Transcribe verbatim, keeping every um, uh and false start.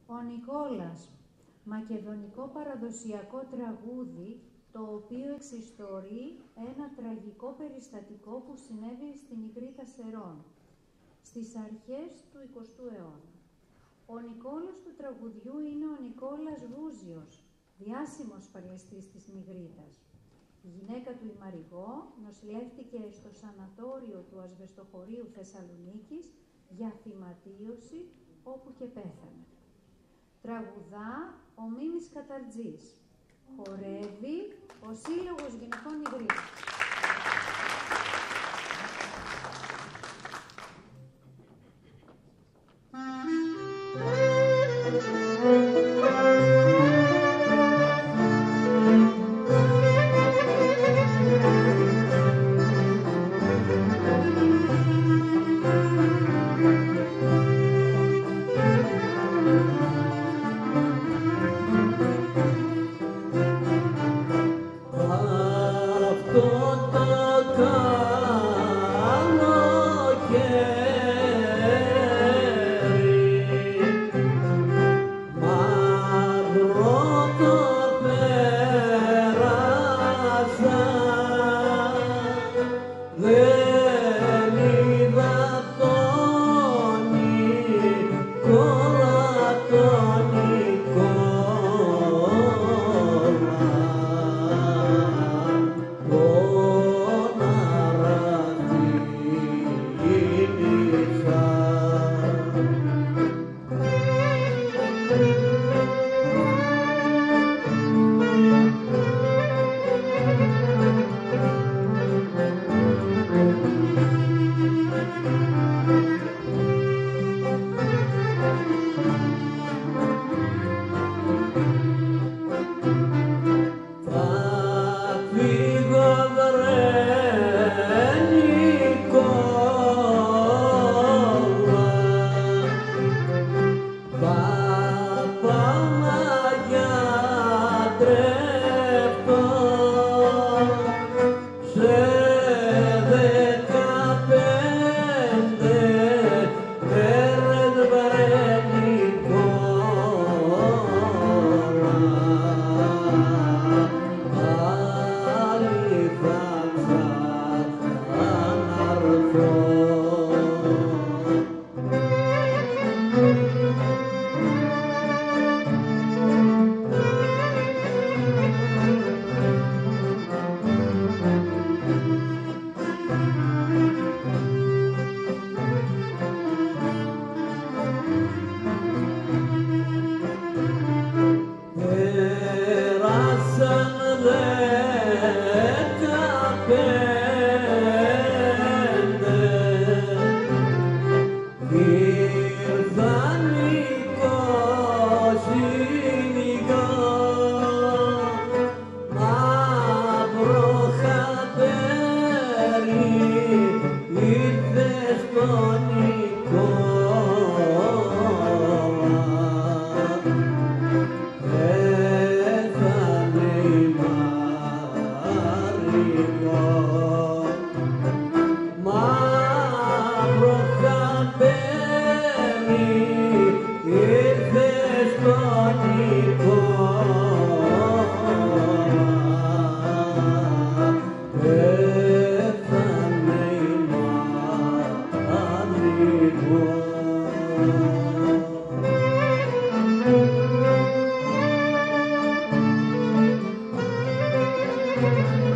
Ο Νικόλας, μακεδονικό παραδοσιακό τραγούδι, το οποίο εξιστορεί ένα τραγικό περιστατικό που συνέβη στην Ιγρήτα Σερών, στις αρχές του εικοστού αιώνα. Ο Νικόλας του τραγουδιού είναι ο Νικόλας Ρούζιος, διάσημος παλαιστής της Νιγρήτας. Η γυναίκα του η Μαριγώ νοσηλεύτηκε στο σανατόριο του Ασβεστοχωρίου Θεσσαλονίκης για θυματίωση, όπου και πέθανε. Τραγουδά ο Μίμης Καταρτζής. Χορεύει ο Σύλλογος Γυναικών Ιγρήτας. Thank you.